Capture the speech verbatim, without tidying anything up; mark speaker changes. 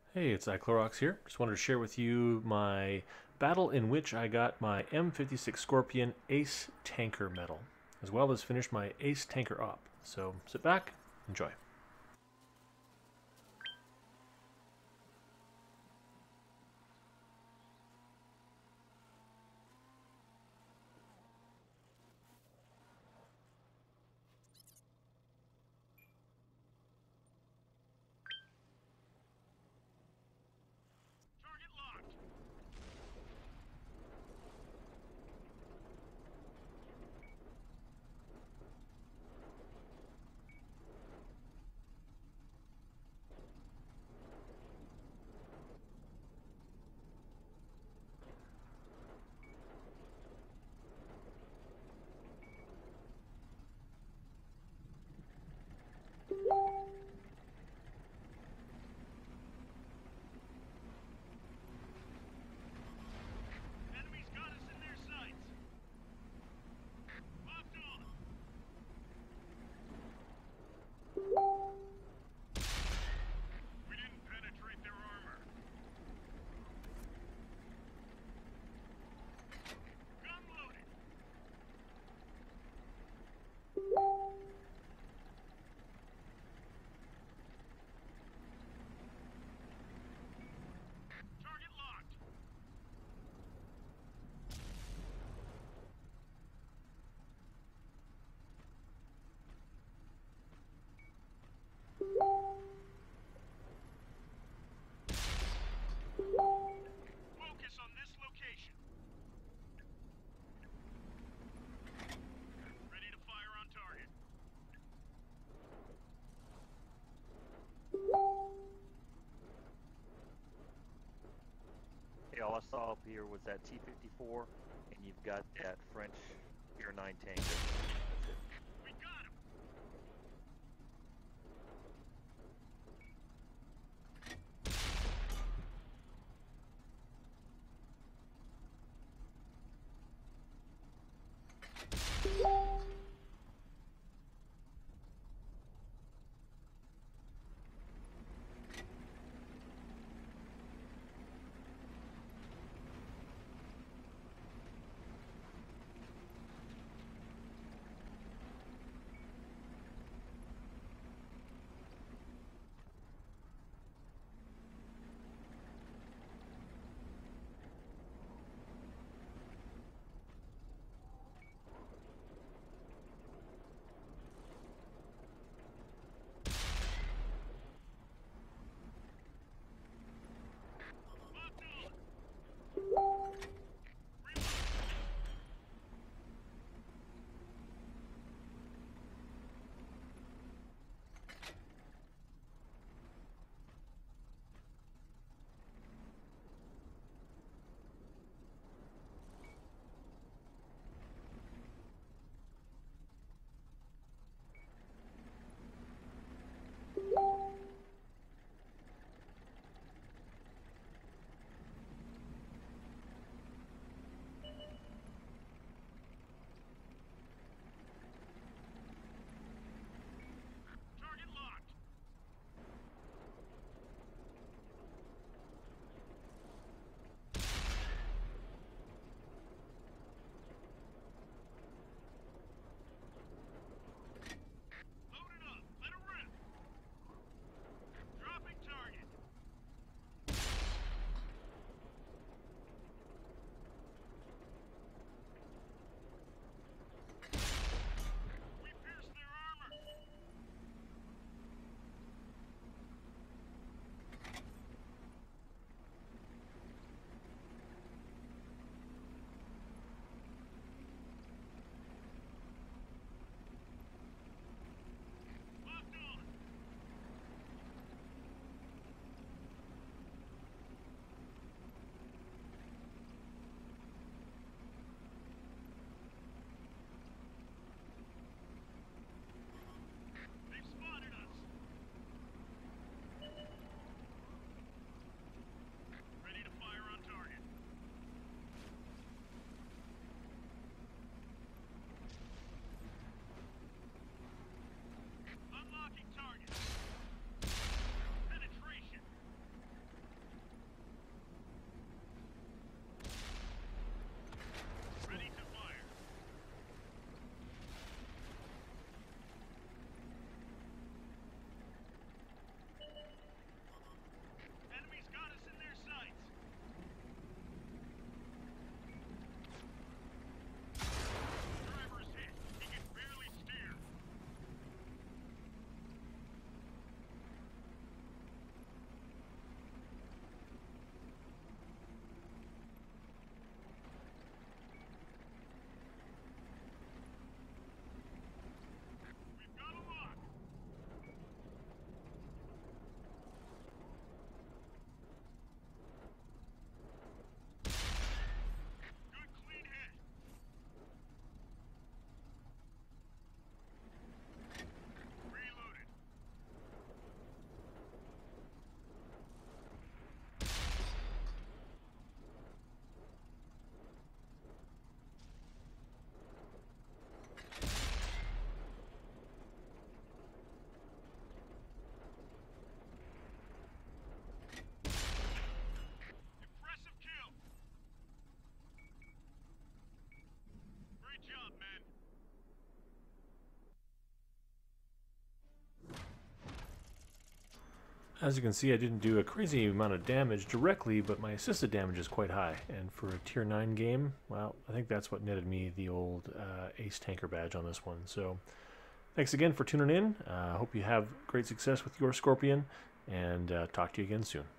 Speaker 1: Hey, it's iClorox here. Just wanted to share with you my battle in which I got my M fifty-six Scorpion Ace Tanker medal, as well as finished my Ace Tanker op. So sit back, enjoy.
Speaker 2: Target locked. Enemies got us in their sights. Locked on. We didn't penetrate their armor. Gun loaded. Target locked. Focus on this location. Ready to fire on target.
Speaker 3: Hey, all I saw up here was that T fifty-four, and you've got that French Tier nine tank. That's it.
Speaker 2: We got him.
Speaker 1: As you can see, I didn't do a crazy amount of damage directly, but my assisted damage is quite high. And for a tier nine game, well, I think that's what netted me the old uh, Ace Tanker badge on this one. So thanks again for tuning in. I uh, hope you have great success with your Scorpion, and uh, talk to you again soon.